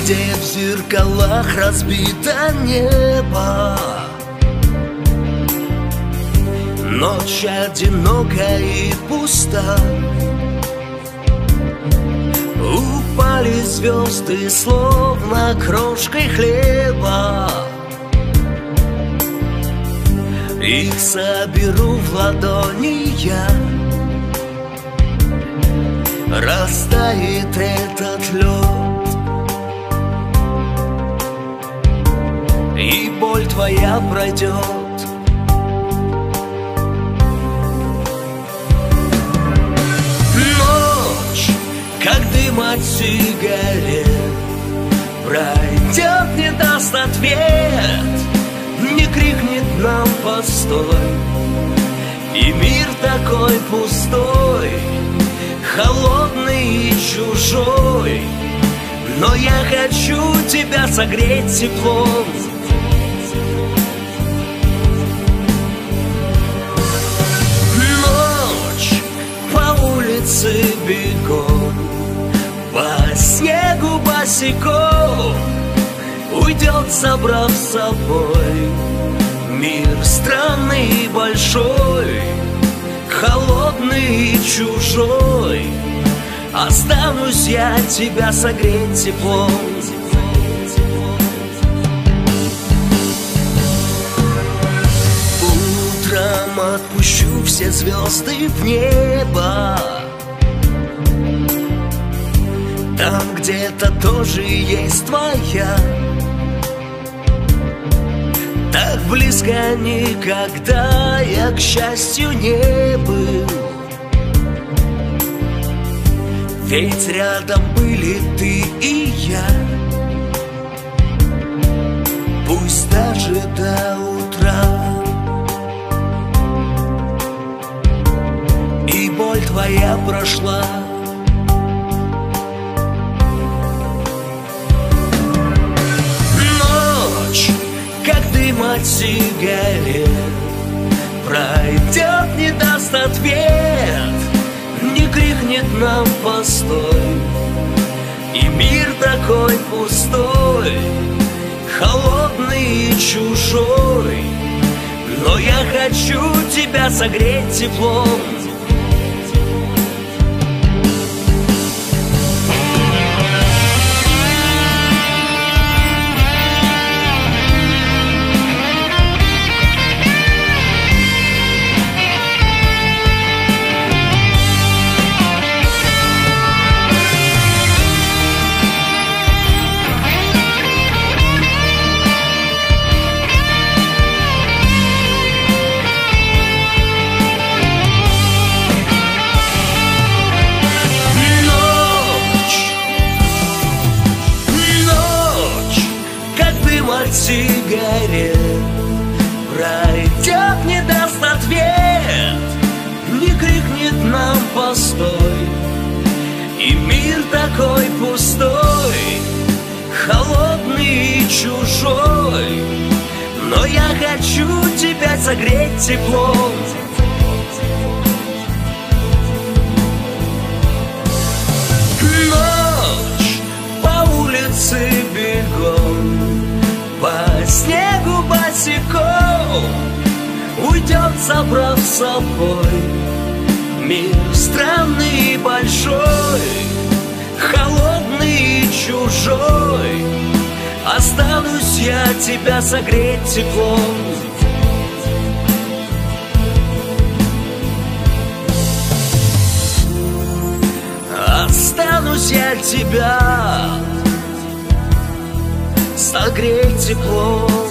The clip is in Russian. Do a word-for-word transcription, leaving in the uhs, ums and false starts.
где в зеркалах разбито небо. Ночь одинокая и пуста. Упали звезды, словно крошкой хлеба. Их соберу в ладони я. Растает этот лед, и боль твоя пройдет. Ночь, как дым от сигарет, пройдет, не даст ответ, не крикнет нам постой. И мир такой пустой, холодный и чужой, но я хочу тебя согреть теплом. Ночь, по улице бегом, по снегу босиком, уйдет, забрав с собой мир странный и большой, холодный и чужой. Останусь я тебя согреть теплом. Утром отпущу все звезды в небо. Там где-то тоже есть твоя. Так близко никогда я, к счастью, не был. Ведь рядом были ты и я. Пусть даже до утра. И боль твоя прошла. Ночь, как дым от сигарет, пройдет, не даст ответ, не крикнет нам постой. И мир такой пустой, холодный и чужой, но я хочу тебя согреть теплом. Сигарет пройдет, не даст ответ, не крикнет нам постой. И мир такой пустой, холодный и чужой, но я хочу тебя согреть теплом. Ночь, по улице бегом, по снегу босиком, уйдет, забрав с собой мир странный и большой, холодный и чужой. Останусь я тебя согреть теплом. Останусь я тебя согреть теплом.